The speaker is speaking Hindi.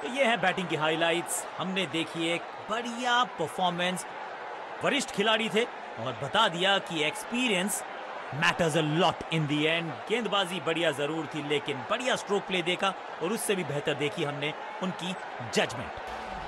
ये है बैटिंग की हाइलाइट्स। हमने देखी एक बढ़िया परफॉर्मेंस, वरिष्ठ खिलाड़ी थे और बता दिया कि experience matters a lot in the end. गेंदबाजी बढ़िया जरूर थी लेकिन बढ़िया स्ट्रोक प्ले देखा और उससे भी बेहतर देखी हमने उनकी जजमेंट।